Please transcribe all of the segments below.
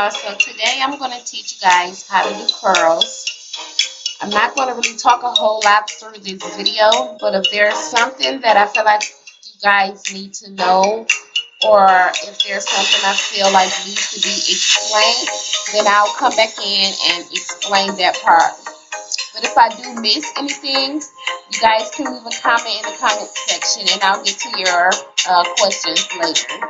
So today I'm going to teach you guys how to do curls. I'm not going to really talk a whole lot through this video, but if there's something that I feel like you guys need to know, or if there's something I feel like needs to be explained, then I'll come back in and explain that part. But if I do miss anything, you guys can leave a comment in the comment section and I'll get to your questions later.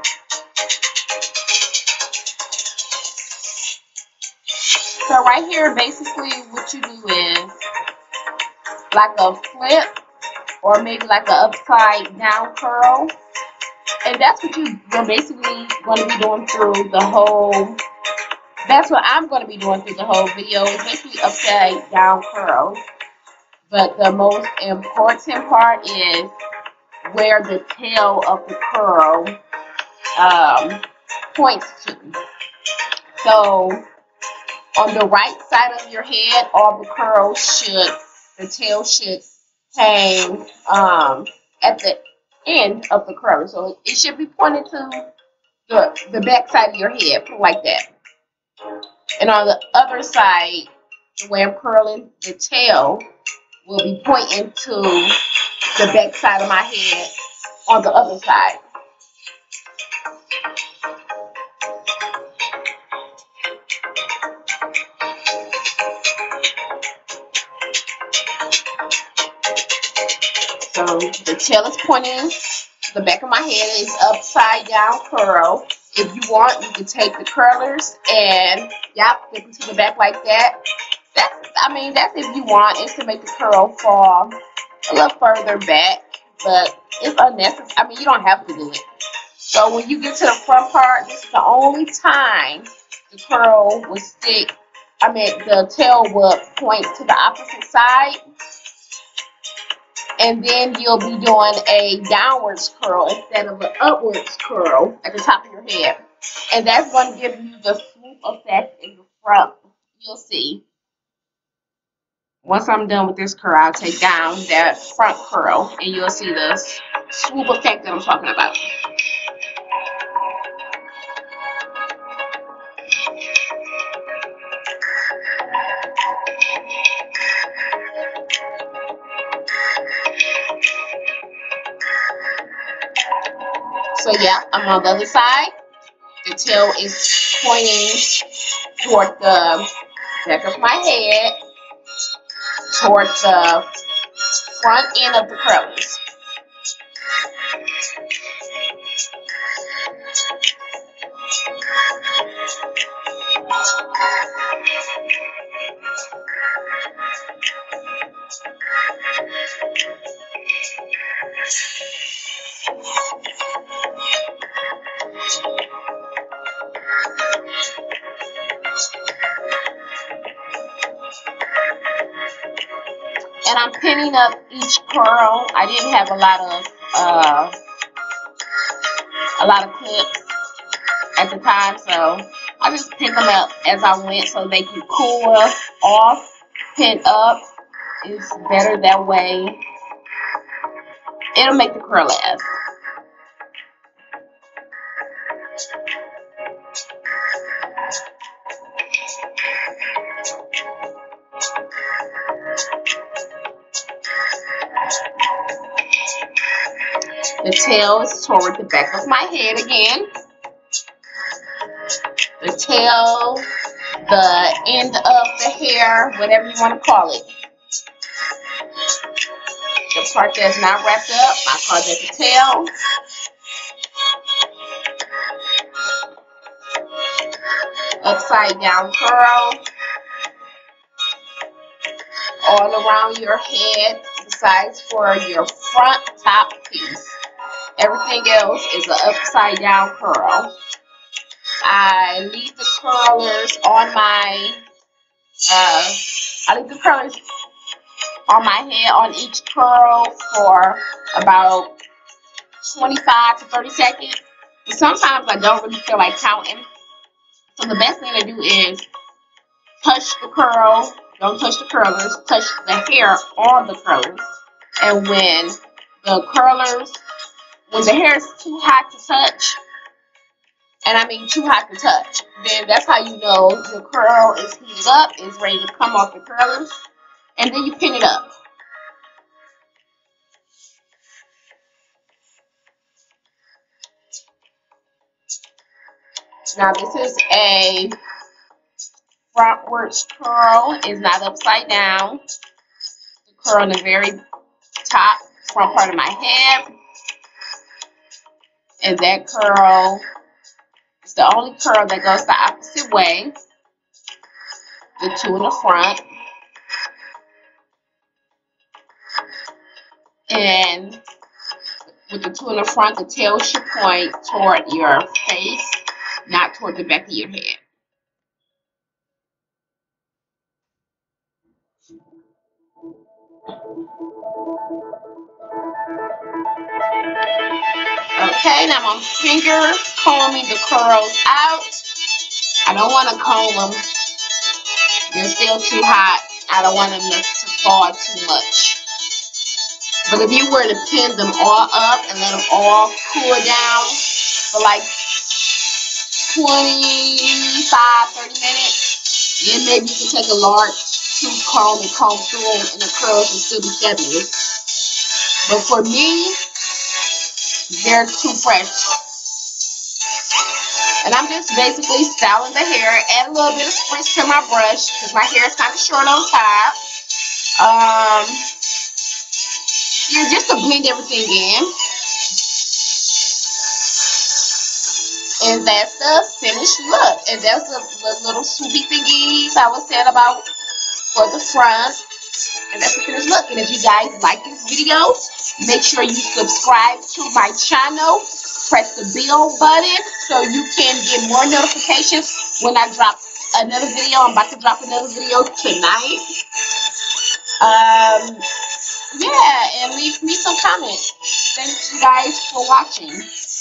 So right here, basically what you do is like a flip or maybe like an upside down curl. And that's what you're basically going to be doing through the whole, that's what I'm going to be doing through the whole video. It's basically upside down curls. But the most important part is where the tail of the curl points to. So on the right side of your head, all the curls the tail should hang at the end of the curl. So it should be pointed to the back side of your head, put it like that. And on the other side, the way I'm curling, the tail will be pointing to the back side of my head on the other side. So the tail is pointing, the back of my head is upside down curl. If you want, you can take the curlers and flip it to the back like that. That's if you want. It's to make the curl fall a little further back, but it's unnecessary. You don't have to do it. So when you get to the front part, this is the only time the curl will stick. The tail will point to the opposite side. And then you'll be doing a downwards curl instead of an upwards curl at the top of your head. And that's going to give you the swoop effect in the front. You'll see. Once I'm done with this curl, I'll take down that front curl and you'll see the swoop effect that I'm talking about. So yeah, I'm on the other side. The tail is pointing toward the back of my head, toward the front end of the curlers. And I'm pinning up each curl. I didn't have a lot of clips at the time, so I just pinned them up as I went so they can cool off. Pin up is better that way. It'll make the curl last. The tail is toward the back of my head again. The tail, the end of the hair, whatever you want to call it. The part that's not wrapped up, I call that the tail. Upside down curl. All around your head, besides for your front top piece. Everything else is an upside down curl. I leave the curlers on my head on each curl for about 25 to 30 seconds. But sometimes I don't really feel like counting. So the best thing to do is touch the curl. Don't touch the curlers. Touch the hair on the curlers. And when the hair is too hot to touch, and I mean too hot to touch, then that's how you know your curl is heated up, is ready to come off the curlers, and then you pin it up. Now this is a frontwards curl. It's not upside down. The curl in the very top front part of my head, and that curl is the only curl that goes the opposite way. The two in the front, and with the two in the front, the tail should point toward your face, not toward the back of your head. Okay, now I'm finger combing the curls out. I don't want to comb them. They're still too hot. I don't want them to fall too much. But if you were to pin them all up and let them all cool down for like 25-30 minutes, then maybe you can take a large tooth comb and comb through them, and the curls will still be fabulous. But for me, they're too fresh. And I'm just basically styling the hair, add a little bit of spritz to my brush because my hair is kind of short on top. Yeah, just to blend everything in. And that's the finished look. And that's the little swoopy thingies I was saying about for the front. And that's the finished look. And if you guys like this video, make sure you subscribe to my channel. Press the bell button so you can get more notifications when I drop another video. I'm about to drop another video tonight. Yeah, and leave me some comments. Thank you guys for watching.